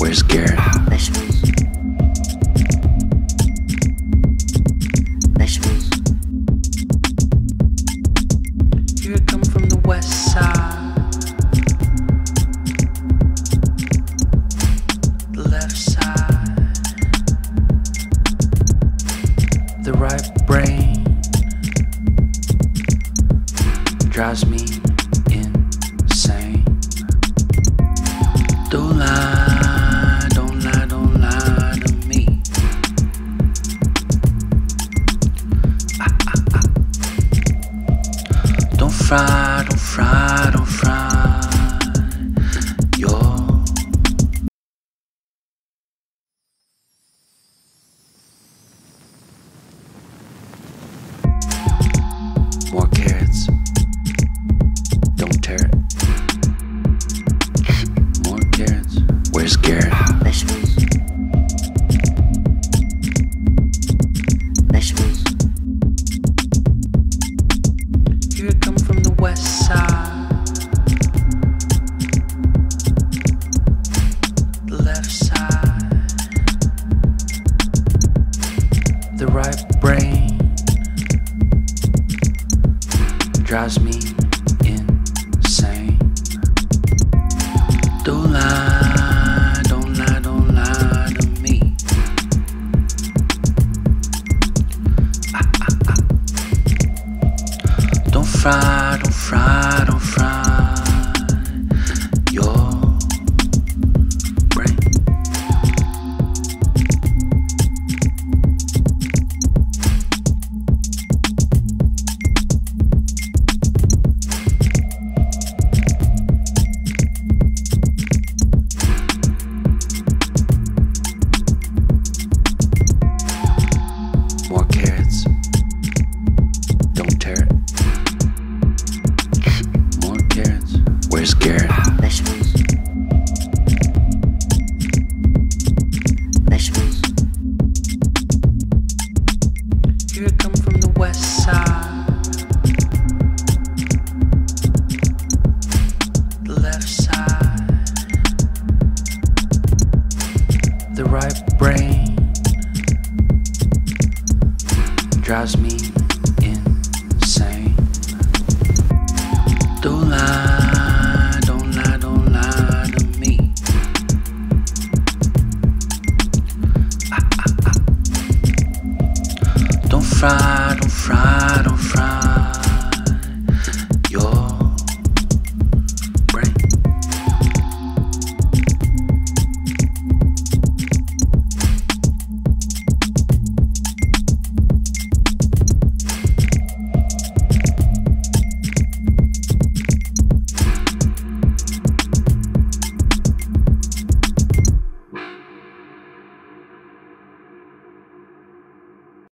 Where's Garrett? Vegetables. Vegetables. Here I come from the west side, the left side, the right brain drives me insane. Don't lie, don't lie, don't lie to me. Don't fry, don't fry, don't fry your more carrots. Don't tear it. More carrots. Where's Garrett? Vegetables. Vegetables. Here I come from the west side, the left side, the right brain drives me insane. Don't lie, don't lie, don't lie to me. Don't fry, don't fry, don't fry your brain. More carrots. Don't tear it. More carrots. Where's Garrett? Vegetables. Vegetables. Here I come from the west side, the left side, the right brain drives me insane. Don't lie, don't lie, don't lie to me. Don't fry,